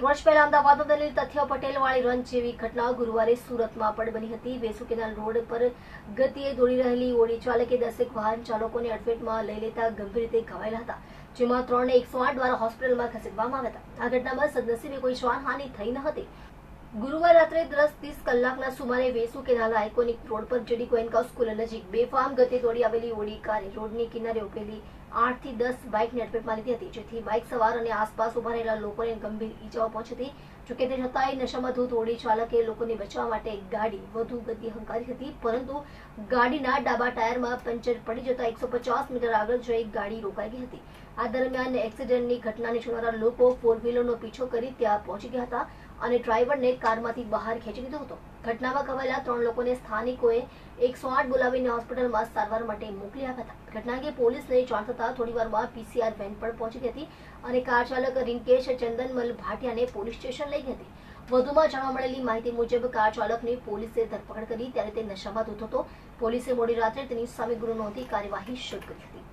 વર્ષ પહેલા અમદાવાદમાં બનેલી તથ્ય પટેલવાળી રન જેવી ઘટના ગુરુવારે સુરતમાં પણ બની હતી। વેસુ કેનાલ રોડ પર ગતિએ દોડી રહેલી ઓડી ચાલકે 10 વાહન ચાલકોને અડફેટમાં લઈ લેતા ગંભીર રીતે ઘવાયેલા હતા, જેમાં 3ને 108 દ્વારા હોસ્પિટલમાં ખસેડવામાં આવ્યા હતા। આ ઘટનામાં સદનસીબે કોઈ જાનહાનિ થઈ ન હતી। ગુરુવાર રાત્રે 10:30 કલાકના સુમારે વેસુ કેનાલ આઇકોનિક રોડ પર જેડી ગોયનકા સ્કૂલ નજીક બેફામ ગતિએ દોડી આવેલી ઓડી કારે રોડની કિનારે ઉભેલી 8 થી 10 બાઇકને અડફેટમાં લીધી હતી, જેથી બાઇક સવાર અને આસપાસ ઉભા રહેલા લોકોને ગંભીર ઈજાઓ પહોંચી હતી। જોકે તે છતાંય નશામાં ધૂત ઓડી ચાલકે લોકોને બચાવવા માટે ગાડી વધુ ગતિએ હંકારી હતી, પરંતુ ગાડીના ડાબા ટાયરમાં પંચર પડી જતા 150 મીટર આગળ જઈ ગાડી રોકાઈ ગઈ હતી। આ દરમિયાન એક્સિડન્ટની ઘટનાને જોનારા લોકો ફોર વ્હીલરનો પીછો કરી ત્યાં પહોંચી ગયા હતા અને ડ્રાઈવરને કારમાંથી બહાર ખેંચી લીધો હતો। ઘટનામાં ઘવાયેલા 3 લોકોને સ્થાનિકોએ 108 બોલાવીને હોસ્પિટલમાં સારવાર માટે મોકલી આપ્યા હતા। ઘટના અંગે પોલીસને જાણ થતાં થોડીવારમાં પીસીઆર વેન પણ પહોંચી ગઈ હતી અને કાર ચાલક રિંકેશ ચંદનમલ ભાટિયાને પોલીસ સ્ટેશન લઈ ગઈ હતી। વધુમાં જાણવા મળેલી માહિતી મુજબ કાર ચાલકની પોલીસે ધરપકડ કરી ત્યારે તે નશામાં ધૂત હતો। પોલીસે મોડી રાત્રે તેની સામે ગુનો નોંધી કાર્યવાહી શરૂ કરી હતી।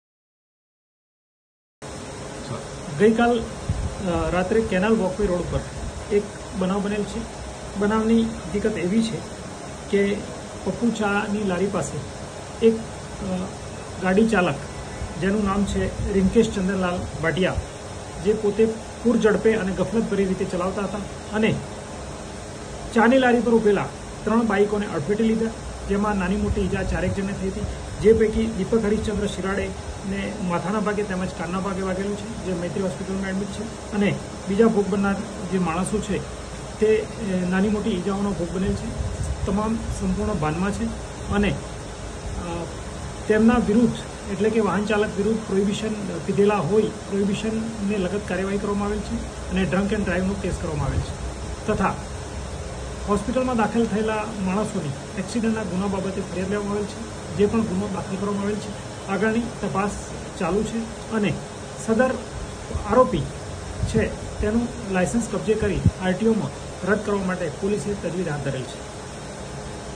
ગઈકાલ રાત્રે કેનાલ વોકવે રોડ પર એક બનાવ બનેલ છે। બનાવની હકીકત એવી છે કે પપ્પુ ચાની લારી પાસે એક ગાડી ચાલક જેનું નામ છે રિંકેશ ચંદનલાલ ભાટિયા, જે પોતે પૂર ઝડપે અને ગફલતભરી રીતે ચલાવતા હતા અને ચાની લારી પર ઉભેલા 3 બાઇકોને અડફેટે લીધા, જેમાં નાની મોટી ઈજા 4 જણને થઈ હતી, જે પૈકી દીપક હરીશચંદ્ર શિરાડે ને માથાના ભાગે તેમજ કાનના ભાગે વાગેલું છે, જે મૈત્રી હોસ્પિટલમાં એડમિટ છે, અને બીજા ભોગ બનનાર જે માણસો છે તે નાની મોટી ઈજાઓનો ભોગ બનેલ છે। તમામ સંપૂર્ણ ભાનમાં છે અને તેમના વિરુદ્ધ એટલે કે વાહન ચાલક વિરુદ્ધ પ્રોહિબિશન પીધેલા હોય પ્રોહિબિશનને લગત કાર્યવાહી કરવામાં આવેલ છે અને ડ્રંક એન્ડ ડ્રાઈવનો કેસ કરવામાં આવેલ છે તથા હોસ્પિટલમાં દાખલ થયેલા માણસોની એક્સિડન્ટના ગુના બાબતે ફરિયાદ લેવામાં આવેલ છે, જે પણ ગુનો દાખલ કરવામાં આવેલ છે। આગળની તપાસ ચાલુ છે અને સદર આરોપી છે તેનું લાયસન્સ કબજે કરી આરટીઓમાં રદ કરવા માટે પોલીસે તજવીજ હાથ ધરેલ છે।